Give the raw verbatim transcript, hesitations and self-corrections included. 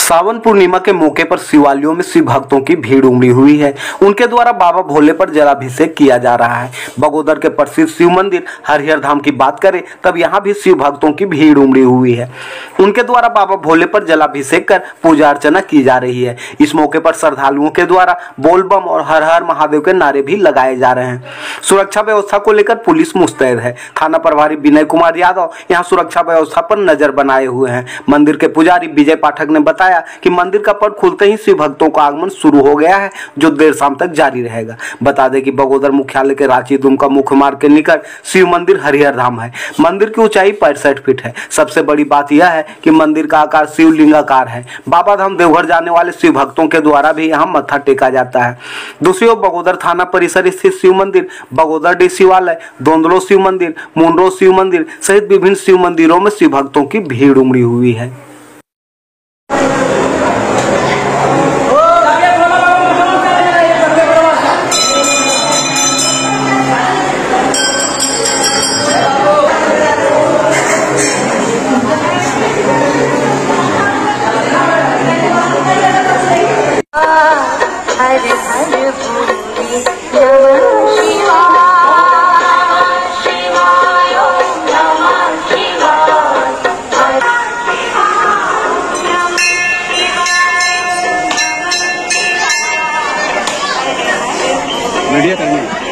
सावन पूर्णिमा के मौके पर शिवालयों में शिव भक्तों की भीड़ उमड़ी हुई है। उनके द्वारा बाबा भोले पर जलाभिषेक किया जा रहा है। बगोदर के प्रसिद्ध शिव मंदिर हरिहर धाम की बात करें तब यहाँ भी शिव भक्तों की भीड़ उमड़ी हुई है। उनके द्वारा बाबा भोले पर जलाभिषेक कर पूजा अर्चना की जा रही है। इस मौके पर श्रद्धालुओं के द्वारा बोल बम और हर हर महादेव के नारे भी लगाए जा रहे हैं। सुरक्षा व्यवस्था को लेकर पुलिस मुस्तैद है। थाना प्रभारी विनय कुमार यादव यहाँ सुरक्षा व्यवस्था पर नजर बनाए हुए हैं। मंदिर के पुजारी विजय पाठक ने बताया कि मंदिर का पट खुलते ही शिव भक्तों का आगमन शुरू हो गया है, जो देर शाम तक जारी रहेगा। बता दें कि बगोदर मुख्यालय के रांची दुमका मुख्य मार्ग के निकट शिव मंदिर हरिहर धाम है। मंदिर की ऊंचाई पैंसठ फीट है। सबसे बड़ी बात यह है कि मंदिर का आकार शिवलिंगाकार है। बाबा धाम देवघर जाने वाले शिव भक्तों के द्वारा भी यहाँ मत्था टेका जाता है। दूसरी ओर बगोदर थाना परिसर स्थित शिव मंदिर, बगोदर डी शिवालय, दोंदलो शिव मंदिर, मुंडरो शिव मंदिर सहित विभिन्न शिव मंदिरों में शिव भक्तों की भीड़ उमड़ी हुई है। हर हर भोले नमः शिवाय शिवाय नमः शिवाय मीडिया करनी